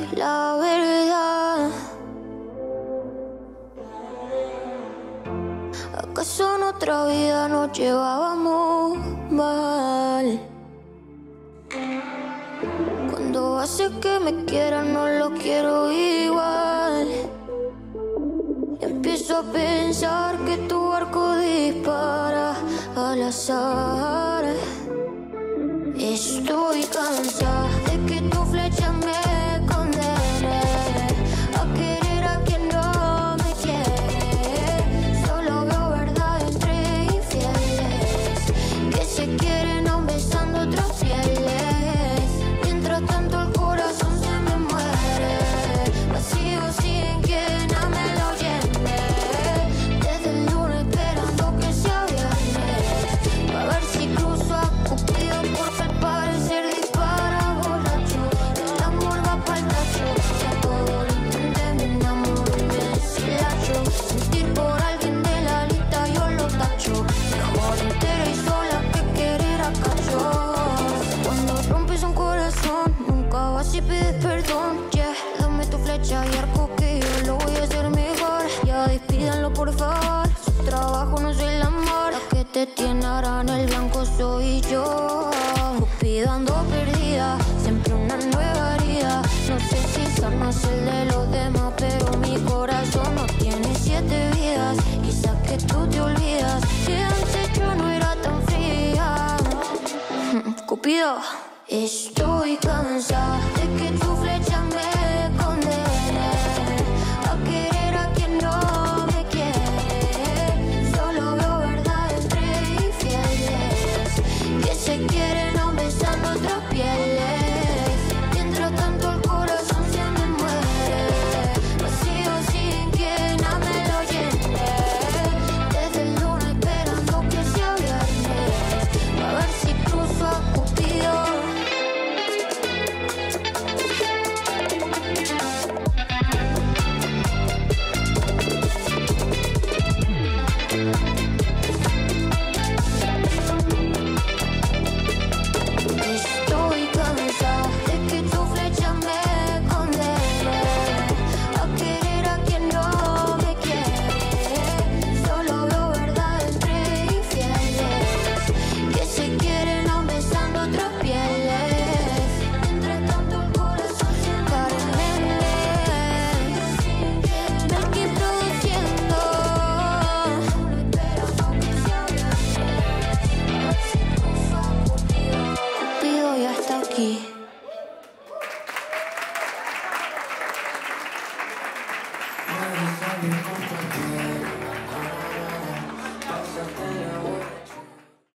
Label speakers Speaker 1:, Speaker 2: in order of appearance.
Speaker 1: la verdad. ¿Acaso en otra vida nos llevábamos mal? Cuando hace que me quiera no lo quiero igual. Empiezo a pensar que tu arco dispara al azar. Estoy cansada de que tu flecha me condene a querer a quien no me quiere. Solo veo verdad entre infieles que se quieren aún besando otras pieles. Mientras tanto el corazón se me muere, vacío sin quien me lo llene. Desde el lunes esperando que sea viernes, a ver si cruzo a Cupido porque al parecer dispara borracho. El amor va pa'l tacho, ya todo lo intenté, me enamoré, me deshilacho. Sentir por alguien de la lista yo lo tacho. Mejor entera y sola que querer a cachos. Cuando rompes un corazón nunca vas y pides perdón. Yeah, dame tu flecha y arco que yo lo voy a hacer mejor. Ya despídanlo por favor, su trabajo no es el amor. La que te tiene ahora en el blanco soy yo. Cupido ando perdida, siempre una nueva herida. No sé si sanas el de los demás, pero mi corazón no tiene 7 vidas. Quizás que tú te olvidas que antes yo no era tan fría. Cupido, estoy cansada de que tu flecha me condene a querer a quien no me quiere. Solo veo verdad entre infieles que se quieren aún besando otras pieles. Mientras tanto el corazón se me muere, vacío sin quien me lo llene. Desde el lunes esperando que sea viernes, a ver si cruzo a Cupido. Estoy cansada de que tu flecha me condene a querer a quien no me quiere. Solo veo verdad entre infieles que se quieren aún besando otras pieles. Mientras tanto el corazón se me muere, Melqui produciendo. Cupido ya está aquí.
Speaker 2: Nadie sabe